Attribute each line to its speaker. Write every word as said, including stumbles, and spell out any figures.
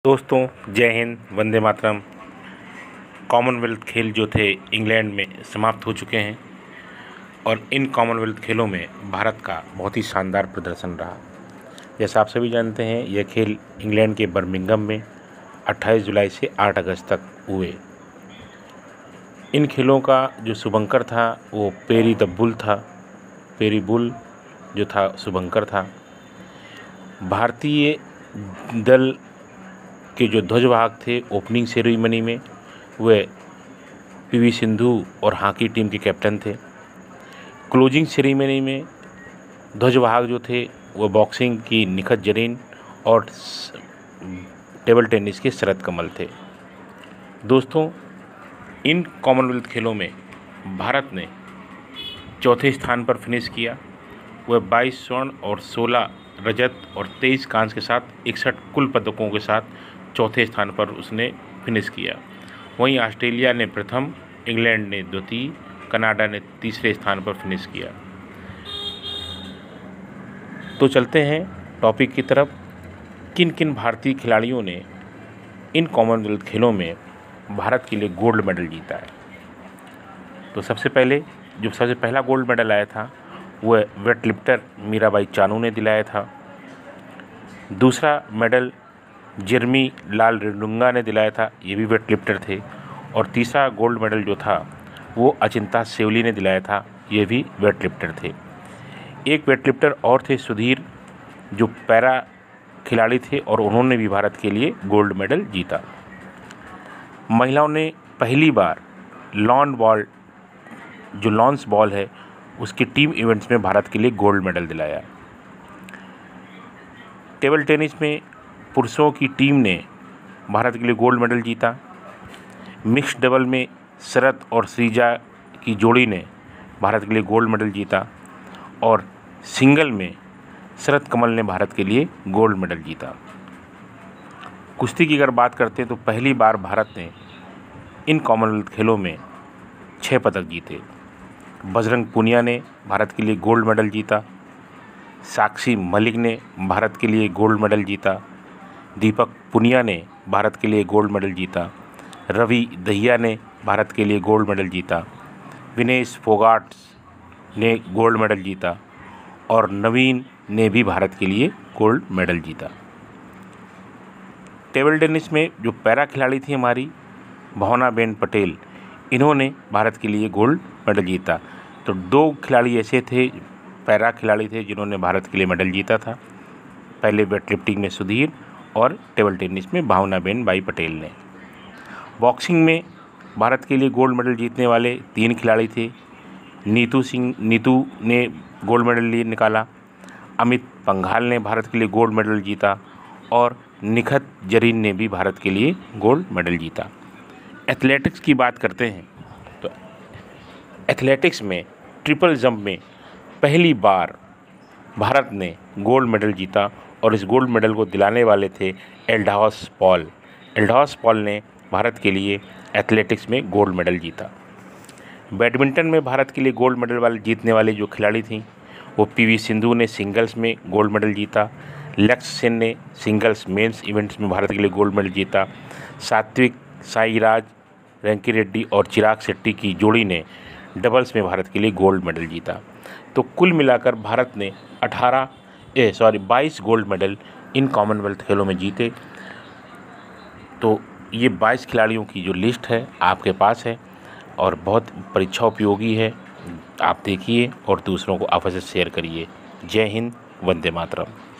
Speaker 1: दोस्तों, जय हिंद, वंदे मातरम। कॉमनवेल्थ खेल जो थे इंग्लैंड में समाप्त हो चुके हैं और इन कॉमनवेल्थ खेलों में भारत का बहुत ही शानदार प्रदर्शन रहा। जैसा आप सभी जानते हैं, यह खेल इंग्लैंड के बर्मिंघम में अट्ठाईस जुलाई से आठ अगस्त तक हुए। इन खेलों का जो शुभंकर था वो पेरी द बुल था। पेरी बुल जो था शुभंकर था। भारतीय दल के जो ध्वजवाहक थे ओपनिंग सेरेमनी में वे पीवी सिंधु और हॉकी टीम के कैप्टन थे। क्लोजिंग सेरेमनी में ध्वजवाहक जो थे वो बॉक्सिंग की निखत जरीन और टेबल टेनिस के शरद कमल थे। दोस्तों, इन कॉमनवेल्थ खेलों में भारत ने चौथे स्थान पर फिनिश किया। वह बाईस स्वर्ण और सोलह रजत और तेईस कांस्य के साथ इकसठ कुल पदकों के साथ चौथे स्थान पर उसने फिनिश किया। वहीं ऑस्ट्रेलिया ने प्रथम, इंग्लैंड ने द्वितीय, कनाडा ने तीसरे स्थान पर फिनिश किया। तो चलते हैं टॉपिक की तरफ। किन किन भारतीय खिलाड़ियों ने इन कॉमनवेल्थ खेलों में भारत के लिए गोल्ड मेडल जीता है। तो सबसे पहले जो सबसे पहला गोल्ड मेडल आया था वह वेट लिफ्टर मीराबाई चानू ने दिलाया था। दूसरा मेडल जेरमी लाल रेडुंगा ने दिलाया था, ये भी वेट लिफ्टर थे। और तीसरा गोल्ड मेडल जो था वो अचिंता सेवली ने दिलाया था, ये भी वेट लिफ्टर थे। एक वेट लिफ्टर और थे सुधीर, जो पैरा खिलाड़ी थे और उन्होंने भी भारत के लिए गोल्ड मेडल जीता। महिलाओं ने पहली बार लॉन बॉल जो लॉन्स बॉल है उसकी टीम इवेंट्स में भारत के लिए गोल्ड मेडल दिलाया। टेबल टेनिस में पुरुषों की टीम ने भारत के लिए गोल्ड मेडल जीता। मिक्स्ड डबल में शरत और श्रीजा की जोड़ी ने भारत के लिए गोल्ड मेडल जीता। और सिंगल में शरत कमल ने भारत के लिए गोल्ड मेडल जीता। कुश्ती की अगर बात करते हैं तो पहली बार भारत ने इन कॉमनवेल्थ खेलों में छः पदक जीते। बजरंग पुनिया ने भारत के लिए गोल्ड मेडल जीता। साक्षी मलिक ने भारत के लिए गोल्ड मेडल जीता। दीपक पुनिया ने भारत के लिए गोल्ड मेडल जीता। रवि दहिया ने भारत के लिए गोल्ड मेडल जीता। विनेश फोगाट ने गोल्ड मेडल जीता। और नवीन ने भी भारत के लिए गोल्ड मेडल जीता। टेबल टेनिस में जो पैरा खिलाड़ी थी हमारी भावनाबेन पटेल, इन्होंने भारत के लिए गोल्ड मेडल जीता। तो दो खिलाड़ी ऐसे थे, पैरा खिलाड़ी थे जिन्होंने भारत के लिए मेडल जीता था। पहले वेट लिफ्टिंग में सुधीर और टेबल टेनिस में भावनाबेन बाई पटेल ने। बॉक्सिंग में भारत के लिए गोल्ड मेडल जीतने वाले तीन खिलाड़ी थे। नीतू सिंह नीतू ने गोल्ड मेडल लिए निकाला। अमित पंघाल ने भारत के लिए गोल्ड मेडल जीता। और निखत जरीन ने भी भारत के लिए गोल्ड मेडल जीता। एथलेटिक्स की बात करते हैं तो एथलेटिक्स में ट्रिपल जंप में पहली बार भारत ने गोल्ड मेडल जीता। और इस गोल्ड मेडल को दिलाने वाले थे एल्डास पॉल। एल्डास पॉल ने भारत के लिए एथलेटिक्स में गोल्ड मेडल जीता। बैडमिंटन में भारत के लिए गोल्ड मेडल वाले जीतने वाले जो खिलाड़ी थी वो पीवी सिंधु ने सिंगल्स में गोल्ड मेडल जीता। लक्ष्य सेन ने सिंगल्स मेंस इवेंट्स में भारत के लिए गोल्ड मेडल जीता। सात्विक साईराज रैंकी रेड्डी और चिराग शेट्टी की जोड़ी ने डबल्स में भारत के लिए गोल्ड मेडल जीता। तो कुल मिलाकर भारत ने अठारह ए सॉरी बाईस गोल्ड मेडल इन कॉमनवेल्थ खेलों में जीते। तो ये बाईस खिलाड़ियों की जो लिस्ट है आपके पास है और बहुत परीक्षा उपयोगी है। आप देखिए और दूसरों को आपस में शेयर करिए। जय हिंद, वंदे मातरम।